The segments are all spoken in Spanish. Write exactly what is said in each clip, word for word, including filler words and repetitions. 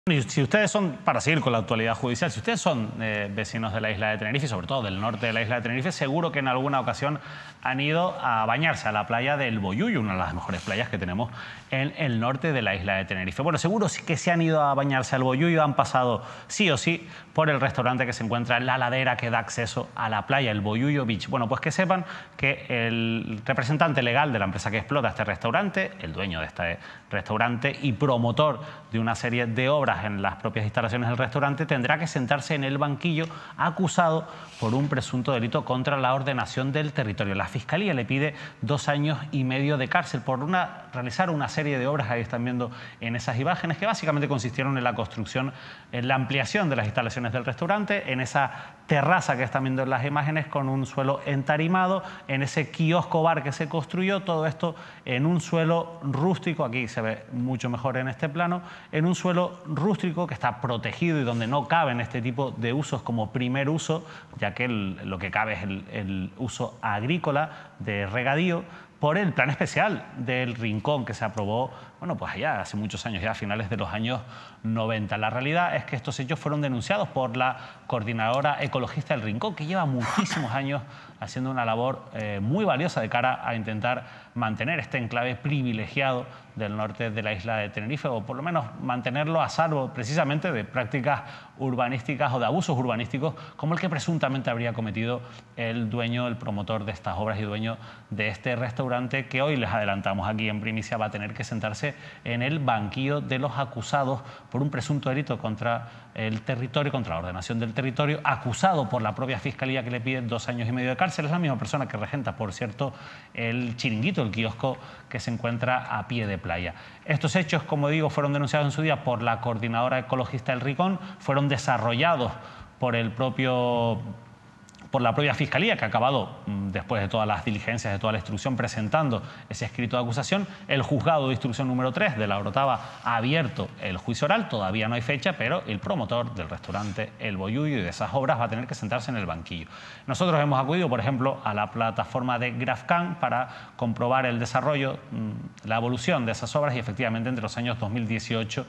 Y si ustedes son, para seguir con la actualidad judicial, si ustedes son eh, vecinos de la isla de Tenerife, y sobre todo del norte de la isla de Tenerife, seguro que en alguna ocasión han ido a bañarse a la playa del Boyullo, una de las mejores playas que tenemos en el norte de la isla de Tenerife. Bueno, seguro que se han ido a bañarse al Boyullo, han pasado sí o sí por el restaurante que se encuentra en la ladera que da acceso a la playa, el Boyullo Beach. Bueno, pues que sepan que el representante legal de la empresa que explota este restaurante, el dueño de este restaurante y promotor de una serie de obras en las propias instalaciones del restaurante, tendrá que sentarse en el banquillo acusado por un presunto delito contra la ordenación del territorio. La Fiscalía le pide dos años y medio de cárcel por una, realizar una serie de obras, ahí están viendo en esas imágenes, que básicamente consistieron en la construcción, en la ampliación de las instalaciones del restaurante, en esa terraza que están viendo en las imágenes con un suelo entarimado, en ese kiosco bar que se construyó, todo esto en un suelo rústico, aquí se ve mucho mejor en este plano, en un suelo rústico que está protegido y donde no caben este tipo de usos como primer uso, ya que el, lo que cabe es el, el uso agrícola de regadío, por el plan especial del Rincón que se aprobó, bueno, pues allá hace muchos años, ya a finales de los años noventa. La realidad es que estos hechos fueron denunciados por la coordinadora ecologista del Rincón, que lleva muchísimos años haciendo una labor eh, muy valiosa de cara a intentar mantener este enclave privilegiado del norte de la isla de Tenerife, o por lo menos mantenerlo a salvo precisamente de prácticas urbanísticas o de abusos urbanísticos como el que presuntamente habría cometido el dueño, el promotor de estas obras y dueño de este restaurante, que hoy les adelantamos aquí en primicia va a tener que sentarse en el banquillo de los acusados por un presunto delito contra el territorio, contra la ordenación del territorio, acusado por la propia Fiscalía, que le pide dos años y medio de cárcel. Es la misma persona que regenta, por cierto, el chiringuito, el kiosco que se encuentra a pie de playa. Estos hechos, como digo, fueron denunciados en su día por la coordinadora ecologista del Rincón, fueron desarrollados por el propio... por la propia Fiscalía, que ha acabado, después de todas las diligencias, de toda la instrucción, presentando ese escrito de acusación. El juzgado de instrucción número tres de la Orotava ha abierto el juicio oral, todavía no hay fecha, pero el promotor del restaurante El Boyullo y de esas obras va a tener que sentarse en el banquillo. Nosotros hemos acudido, por ejemplo, a la plataforma de GrafCan para comprobar el desarrollo, la evolución de esas obras, y efectivamente entre los años dos mil dieciocho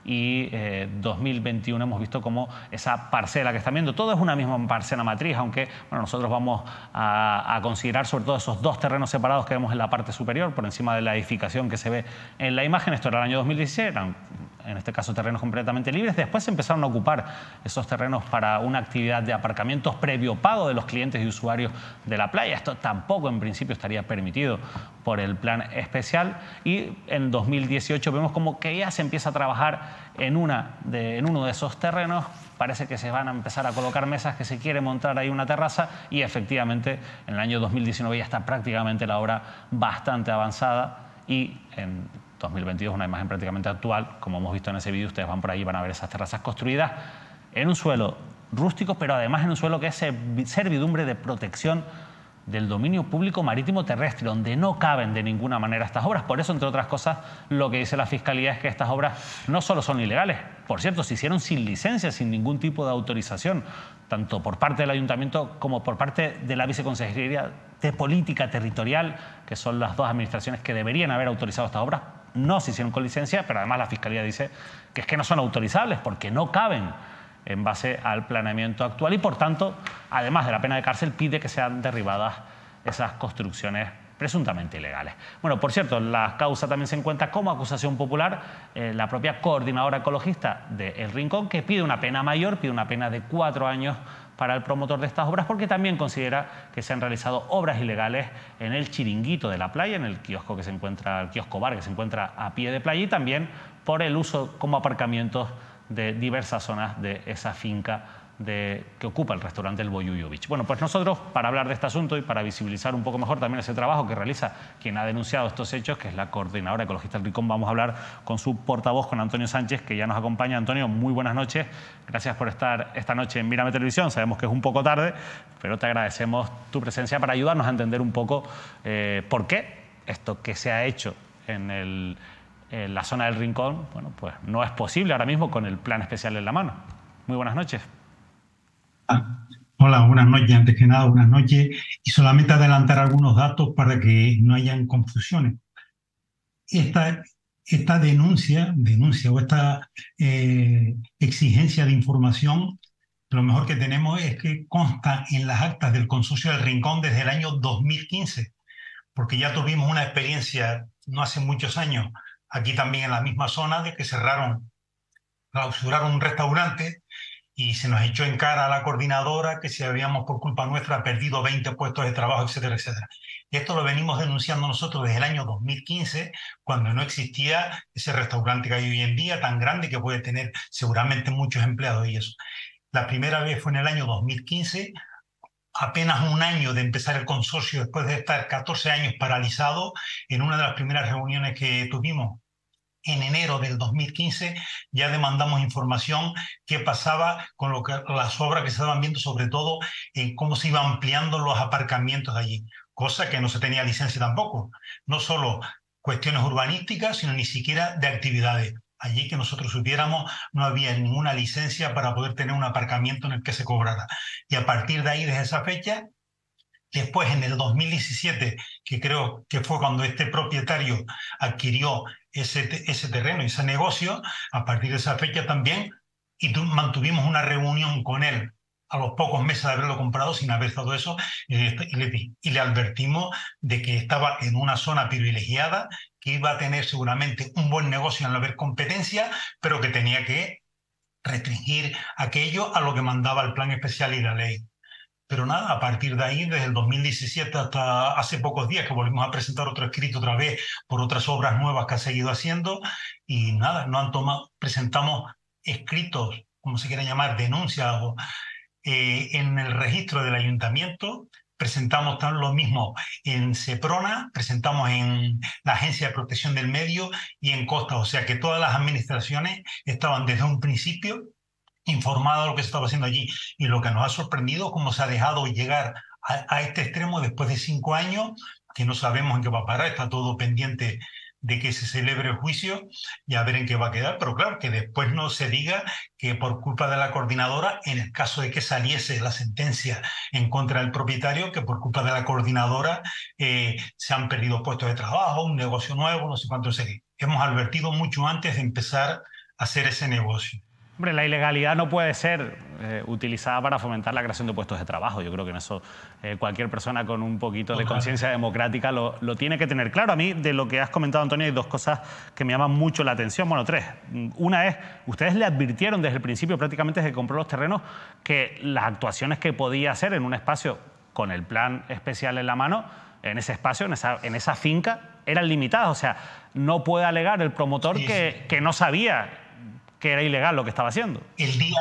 y eh, dos mil veintiuno hemos visto cómo esa parcela que están viendo, todo es una misma parcela matriz, aunque bueno, nosotros vamos a, a considerar sobre todo esos dos terrenos separados que vemos en la parte superior, por encima de la edificación que se ve en la imagen. Esto era el año dos mil dieciséis, eran en este caso terrenos completamente libres. Después se empezaron a ocupar esos terrenos para una actividad de aparcamientos previo pago de los clientes y usuarios de la playa. Esto tampoco en principio estaría permitido por el plan especial, y en dos mil dieciocho vemos como que ya se empieza a trabajar en, una de, en uno de esos terrenos. Parece que se van a empezar a colocar mesas, que se quiere montar ahí una terraza, y efectivamente en el año dos mil diecinueve ya está prácticamente la obra bastante avanzada, y en dos mil veintidós una imagen prácticamente actual, como hemos visto en ese vídeo. Ustedes van por ahí y van a ver esas terrazas construidas en un suelo rústico, pero además en un suelo que es servidumbre de protección del dominio público marítimo terrestre, donde no caben de ninguna manera estas obras. Por eso, entre otras cosas, lo que dice la Fiscalía es que estas obras no solo son ilegales, por cierto, se hicieron sin licencia, sin ningún tipo de autorización, tanto por parte del Ayuntamiento como por parte de la Viceconsejería de Política Territorial, que son las dos administraciones que deberían haber autorizado estas obras. No se hicieron con licencia, pero además la Fiscalía dice que es que no son autorizables porque no caben en base al planeamiento actual, y por tanto, además de la pena de cárcel, pide que sean derribadas esas construcciones presuntamente ilegales. Bueno, por cierto, la causa también se encuentra como acusación popular eh, la propia coordinadora ecologista de El Rincón, que pide una pena mayor, pide una pena de cuatro años para el promotor de estas obras, porque también considera que se han realizado obras ilegales en el chiringuito de la playa, en el kiosco que se encuentra, el kiosco bar que se encuentra a pie de playa, y también por el uso como aparcamientos de diversas zonas de esa finca de, que ocupa el restaurante El Boyullo Beach. Bueno, pues nosotros, para hablar de este asunto y para visibilizar un poco mejor también ese trabajo que realiza quien ha denunciado estos hechos, que es la coordinadora ecologista del Rincón, vamos a hablar con su portavoz, con Antonio Sánchez, que ya nos acompaña. Antonio, muy buenas noches. Gracias por estar esta noche en Mírame Televisión. Sabemos que es un poco tarde, pero te agradecemos tu presencia para ayudarnos a entender un poco eh, por qué esto que se ha hecho en el... en la zona del Rincón, bueno, pues no es posible ahora mismo con el plan especial en la mano. Muy buenas noches. Ah, hola, buenas noches. Antes que nada, buenas noches. Y solamente adelantar algunos datos para que no hayan confusiones. Esta, esta denuncia, denuncia o esta eh, exigencia de información, lo mejor que tenemos es que consta en las actas del Consorcio del Rincón desde el año dos mil quince, porque ya tuvimos una experiencia no hace muchos años, aquí también en la misma zona, de que cerraron, clausuraron un restaurante y se nos echó en cara a la coordinadora que si habíamos por culpa nuestra perdido veinte puestos de trabajo, etcétera, etcétera. Y esto lo venimos denunciando nosotros desde el año dos mil quince, cuando no existía ese restaurante que hay hoy en día, tan grande, que puede tener seguramente muchos empleados y eso. La primera vez fue en el año dos mil quince, apenas un año de empezar el consorcio, después de estar catorce años paralizado. En una de las primeras reuniones que tuvimos en enero del dos mil quince, ya demandamos información qué pasaba con lo que, las obras que se estaban viendo, sobre todo en cómo se iban ampliando los aparcamientos de allí, cosa que no se tenía licencia tampoco. No solo cuestiones urbanísticas, sino ni siquiera de actividades. Allí, que nosotros supiéramos, no había ninguna licencia para poder tener un aparcamiento en el que se cobrara. Y a partir de ahí, desde esa fecha, después, en el dos mil diecisiete, que creo que fue cuando este propietario adquirió ese, ese terreno y ese negocio, a partir de esa fecha también, y tu, mantuvimos una reunión con él a los pocos meses de haberlo comprado, sin haber estado eso, eh, y, le, y le advertimos de que estaba en una zona privilegiada, que iba a tener seguramente un buen negocio al no haber competencia, pero que tenía que restringir aquello a lo que mandaba el plan especial y la ley. Pero nada, a partir de ahí, desde el dos mil diecisiete hasta hace pocos días, que volvimos a presentar otro escrito otra vez por otras obras nuevas que ha seguido haciendo, y nada, no han tomado, presentamos escritos, como se quiera llamar, denuncias eh, en el registro del ayuntamiento, presentamos lo mismo en Seprona, presentamos en la Agencia de Protección del Medio y en Costa, o sea que todas las administraciones estaban desde un principio informado de lo que se estaba haciendo allí. Y lo que nos ha sorprendido, cómo se ha dejado llegar a, a este extremo después de cinco años, que no sabemos en qué va a parar, está todo pendiente de que se celebre el juicio y a ver en qué va a quedar. Pero claro, que después no se diga que por culpa de la coordinadora, en el caso de que saliese la sentencia en contra del propietario, que por culpa de la coordinadora eh, se han perdido puestos de trabajo, un negocio nuevo, no sé cuánto sé qué. Hemos advertido mucho antes de empezar a hacer ese negocio. Hombre, la ilegalidad no puede ser eh, utilizada para fomentar la creación de puestos de trabajo. Yo creo que en eso eh, cualquier persona con un poquito de conciencia democrática lo, lo tiene que tener claro. A mí, de lo que has comentado, Antonio, hay dos cosas que me llaman mucho la atención. Bueno, tres. Una es, ustedes le advirtieron desde el principio, prácticamente desde que compró los terrenos, que las actuaciones que podía hacer en un espacio con el plan especial en la mano, en ese espacio, en esa, en esa finca, eran limitadas. O sea, no puede alegar el promotor sí, que, sí. que no sabía que era ilegal lo que estaba haciendo. El día,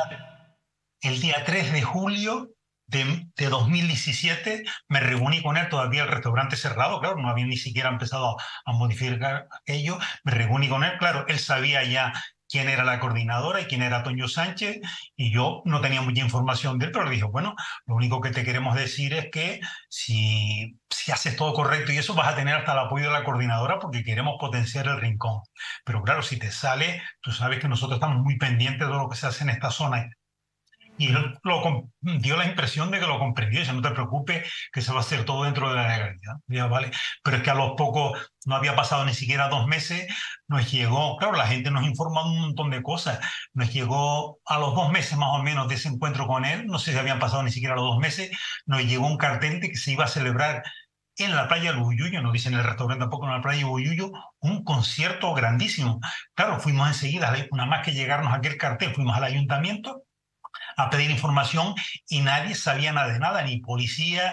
el día tres de julio de, de dos mil diecisiete me reuní con él, todavía el restaurante cerrado, claro, no había ni siquiera empezado a modificar aquello. Me reuní con él, claro, él sabía ya quién era la coordinadora y quién era Toño Sánchez, y yo no tenía mucha información de él, pero le dije, bueno, lo único que te queremos decir es que si, si haces todo correcto y eso, vas a tener hasta el apoyo de la coordinadora, porque queremos potenciar el rincón. Pero claro, si te sale, tú sabes que nosotros estamos muy pendientes de lo que se hace en esta zona. Y él lo, dio la impresión de que lo comprendió. Dice, no te preocupes, que se va a hacer todo dentro de la legalidad. Ya, vale. Pero es que a los pocos, no había pasado ni siquiera dos meses, nos llegó, claro, la gente nos informa un montón de cosas. Nos llegó a los dos meses más o menos de ese encuentro con él, no sé si habían pasado ni siquiera los dos meses, nos llegó un cartel de que se iba a celebrar en la playa del Buyuyo, no dicen en el restaurante tampoco, en la playa del Buyuyo, un concierto grandísimo. Claro, fuimos enseguida, una más que llegarnos a aquel cartel, fuimos al ayuntamiento a pedir información y nadie sabía nada de nada, ni policía,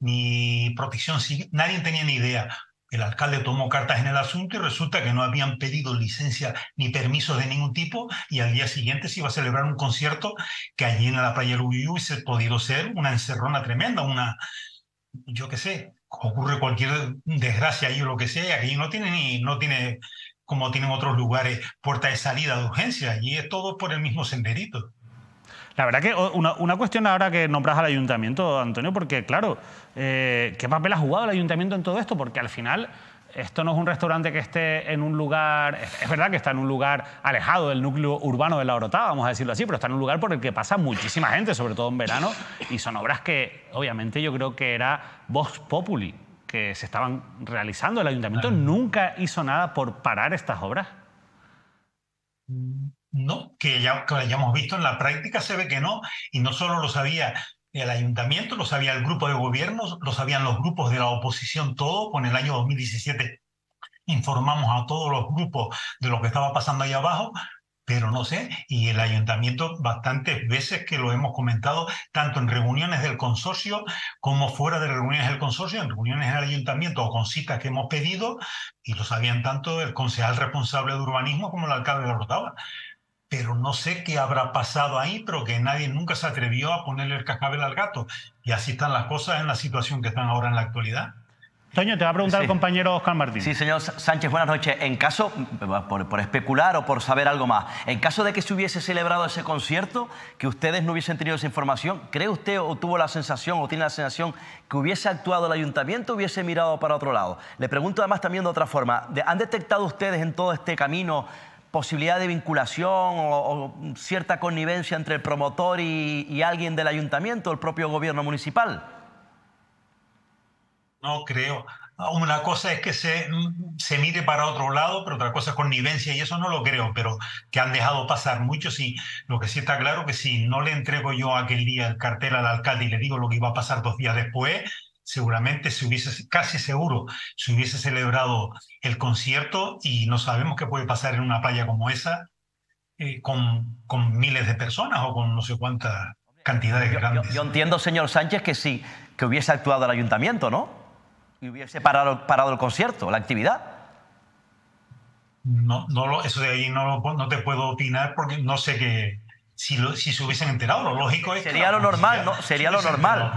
ni protección civil, nadie tenía ni idea. El alcalde tomó cartas en el asunto y resulta que no habían pedido licencia ni permisos de ningún tipo, y al día siguiente se iba a celebrar un concierto que allí en la playa del Uyuy se ha podido ser una encerrona tremenda, una, yo qué sé, ocurre cualquier desgracia ahí o lo que sea, aquí no tiene ni, no tiene, como tienen otros lugares, puerta de salida de urgencia, allí es todo por el mismo senderito. La verdad que una, una cuestión ahora que nombras al ayuntamiento, Antonio, porque claro, eh, ¿qué papel ha jugado el ayuntamiento en todo esto? Porque al final esto no es un restaurante que esté en un lugar, es verdad que está en un lugar alejado del núcleo urbano de La Orotava, vamos a decirlo así, pero está en un lugar por el que pasa muchísima gente, sobre todo en verano, y son obras que obviamente yo creo que era Vox Populi, que se estaban realizando. El ayuntamiento nunca hizo nada por parar estas obras. No, que ya que hayamos visto en la práctica se ve que no, y no solo lo sabía el ayuntamiento, lo sabía el grupo de gobierno, lo sabían los grupos de la oposición, todo. Con el año dos mil diecisiete informamos a todos los grupos de lo que estaba pasando ahí abajo, pero no sé, y el ayuntamiento bastantes veces que lo hemos comentado, tanto en reuniones del consorcio como fuera de reuniones del consorcio, en reuniones del ayuntamiento o con citas que hemos pedido, y lo sabían tanto el concejal responsable de urbanismo como el alcalde de la Rotava. Pero no sé qué habrá pasado ahí, pero que nadie nunca se atrevió a ponerle el cascabel al gato. Y así están las cosas en la situación que están ahora en la actualidad. Toño, te va a preguntar Sí. el compañero Óscar Martín. Sí, señor Sánchez, buenas noches. En caso, por, por especular o por saber algo más, en caso de que se hubiese celebrado ese concierto, que ustedes no hubiesen tenido esa información, ¿cree usted o tuvo la sensación o tiene la sensación que hubiese actuado el ayuntamiento o hubiese mirado para otro lado? Le pregunto además también de otra forma, ¿han detectado ustedes en todo este camino posibilidad de vinculación o, o cierta connivencia entre el promotor y, y alguien del ayuntamiento, el propio gobierno municipal? No creo. Una cosa es que se, se mire para otro lado, pero otra cosa es connivencia, y eso no lo creo, pero que han dejado pasar muchos. Y lo que sí está claro que si no le entrego yo aquel día el cartel al alcalde y le digo lo que iba a pasar dos días después, seguramente se hubiese, casi seguro, se hubiese celebrado el concierto, y no sabemos qué puede pasar en una playa como esa, eh, con, con miles de personas o con no sé cuántas cantidades Yo, yo, grandes. yo entiendo, señor Sánchez, que sí, que hubiese actuado el ayuntamiento, ¿no? Y hubiese parado, parado el concierto, la actividad. No, no lo, eso de ahí no, lo, no te puedo opinar porque no sé que si, lo, si se hubiesen enterado. Lo lógico es Sería que lo normal, ¿no? Sería lo normal.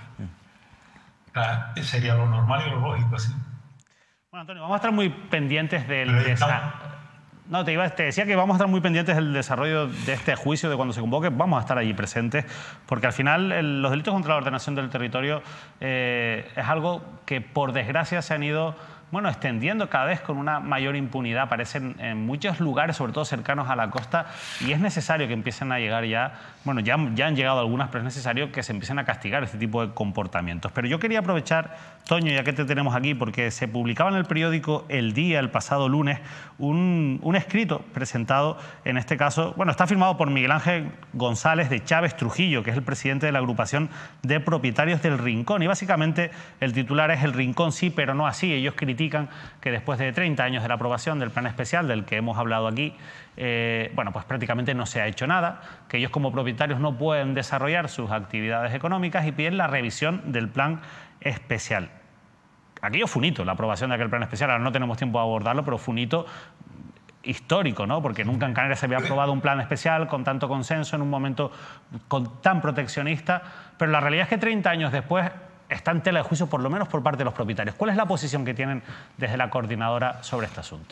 Claro, sería lo normal y lo lógico, sí. Bueno, Antonio, vamos a estar muy pendientes del Pero desarrollo. estamos- No, te, iba, te decía que vamos a estar muy pendientes del desarrollo de este juicio, de cuando se convoque, vamos a estar allí presentes, porque al final el- los delitos contra la ordenación del territorio eh, es algo que por desgracia se han ido, bueno, extendiendo cada vez con una mayor impunidad. Aparecen en muchos lugares, sobre todo cercanos a la costa, y es necesario que empiecen a llegar ya, bueno, ya, ya han llegado algunas, pero es necesario que se empiecen a castigar este tipo de comportamientos. Pero yo quería aprovechar, Toño, ya que te tenemos aquí, porque se publicaba en el periódico El Día, el pasado lunes, un, un escrito presentado, en este caso, bueno, está firmado por Miguel Ángel González de Chávez Trujillo, que es el presidente de la agrupación de propietarios del Rincón. Y básicamente el titular es: el Rincón sí, pero no así. Ellos critican que después de treinta años de la aprobación del plan especial, del que hemos hablado aquí, eh, bueno, pues prácticamente no se ha hecho nada, que ellos como propietarios no pueden desarrollar sus actividades económicas, y piden la revisión del plan especial. Aquello fue un hito, la aprobación de aquel plan especial. Ahora no tenemos tiempo de abordarlo, pero fue un hito histórico, ¿no? Porque nunca en Canarias se había aprobado un plan especial con tanto consenso en un momento con, tan proteccionista. Pero la realidad es que treinta años después está en tela de juicio, por lo menos por parte de los propietarios. ¿Cuál es la posición que tienen desde la coordinadora sobre este asunto?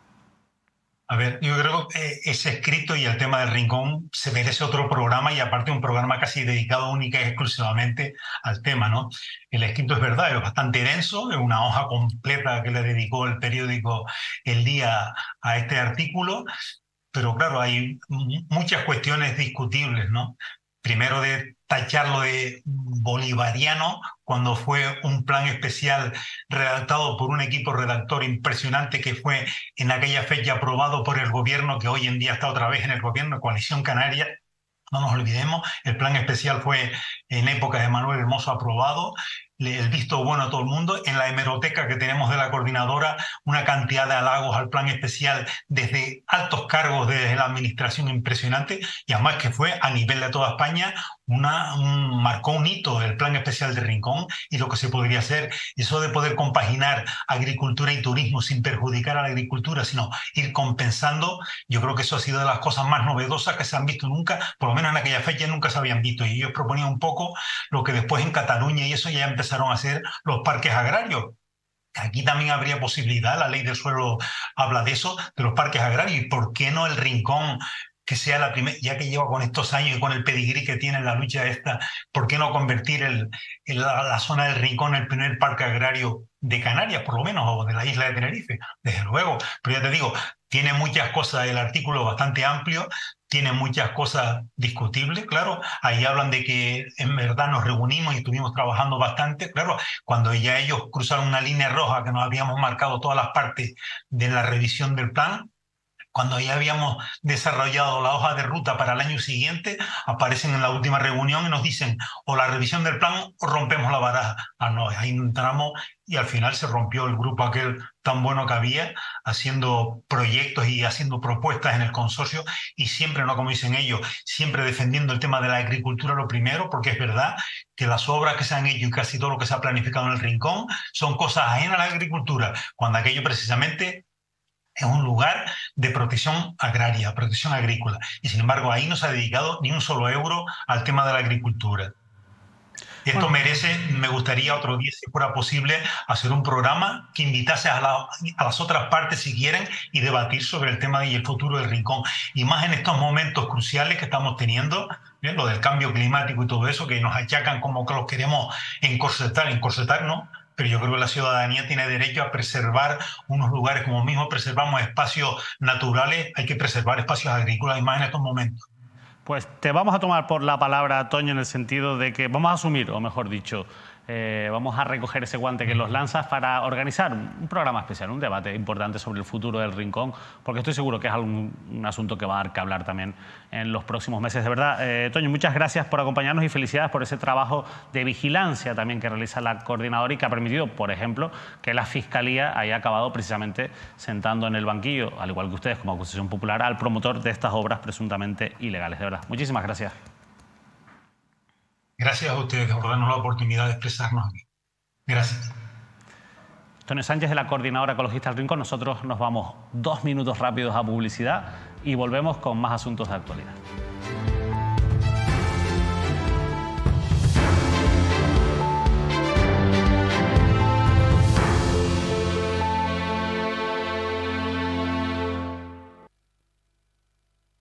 A ver, yo creo que ese escrito y el tema del Rincón se merece otro programa, y aparte un programa casi dedicado única y exclusivamente al tema, ¿no? El escrito es verdad, es bastante denso, es una hoja completa que le dedicó el periódico El Día a este artículo, pero claro, hay muchas cuestiones discutibles, ¿no? Primero, de tacharlo de bolivariano cuando fue un plan especial redactado por un equipo redactor impresionante que fue en aquella fecha aprobado por el gobierno, que hoy en día está otra vez en el gobierno, Coalición Canaria. No nos olvidemos, el plan especial fue en época de Manuel Hermoso aprobado, el visto bueno a todo el mundo. En la hemeroteca que tenemos de la coordinadora, una cantidad de halagos al plan especial desde altos cargos de la administración impresionante, y además que fue a nivel de toda España, una, un, marcó un hito el plan especial de Rincón y lo que se podría hacer. Eso de poder compaginar agricultura y turismo sin perjudicar a la agricultura, sino ir compensando, yo creo que eso ha sido de las cosas más novedosas que se han visto nunca, por lo menos en aquella fecha nunca se habían visto. Y ellos proponían un poco lo que después en Cataluña y eso ya empezaron a hacer los parques agrarios. Aquí también habría posibilidad, la ley del suelo habla de eso, de los parques agrarios. ¿Y por qué no el Rincón, que sea la primera, ya que lleva con estos años y con el pedigrí que tiene en la lucha esta, por qué no convertir el, el, la, la zona del Rincón en el primer parque agrario de Canarias, por lo menos, o de la isla de Tenerife? Desde luego, pero ya te digo, tiene muchas cosas, el artículo bastante amplio, tiene muchas cosas discutibles, claro. Ahí hablan de que en verdad nos reunimos y estuvimos trabajando bastante, claro. Cuando ya ellos cruzaron una línea roja que nos habíamos marcado todas las partes de la revisión del plan, Cuando ya habíamos desarrollado la hoja de ruta para el año siguiente, aparecen en la última reunión y nos dicen o la revisión del plan o rompemos la baraja. Ah, no, ahí entramos y al final se rompió el grupo aquel tan bueno que había, haciendo proyectos y haciendo propuestas en el consorcio y siempre, no como dicen ellos, siempre defendiendo el tema de la agricultura lo primero, porque es verdad que las obras que se han hecho y casi todo lo que se ha planificado en el Rincón son cosas ajenas a la agricultura, cuando aquello precisamente es un lugar de protección agraria, protección agrícola. Y sin embargo, ahí no se ha dedicado ni un solo euro al tema de la agricultura. Esto bueno. merece, me gustaría otro día, si fuera posible, hacer un programa que invitase a, la, a las otras partes, si quieren, y debatir sobre el tema y el futuro del Rincón. Y más en estos momentos cruciales que estamos teniendo, ¿eh? Lo del cambio climático y todo eso, que nos achacan como que los queremos encorsetar, encorsetar, ¿no? Pero yo creo que la ciudadanía tiene derecho a preservar unos lugares, como mismo preservamos espacios naturales, hay que preservar espacios agrícolas y más en estos momentos. Pues te vamos a tomar por la palabra, Toño, en el sentido de que vamos a asumir, o mejor dicho, eh, vamos a recoger ese guante que los lanzas para organizar un programa especial, un debate importante sobre el futuro del Rincón, porque estoy seguro que es algún, un asunto que va a dar que hablar también en los próximos meses. De verdad, eh, Toño, muchas gracias por acompañarnos y felicidades por ese trabajo de vigilancia también que realiza la coordinadora y que ha permitido, por ejemplo, que la Fiscalía haya acabado precisamente sentando en el banquillo, al igual que ustedes como acusación popular, al promotor de estas obras presuntamente ilegales. De verdad, muchísimas gracias. Gracias a ustedes por darnos la oportunidad de expresarnos aquí. Gracias. Antonio Sánchez, de la Coordinadora Ecologista del Rincón. Nosotros nos vamos dos minutos rápidos a publicidad y volvemos con más asuntos de actualidad.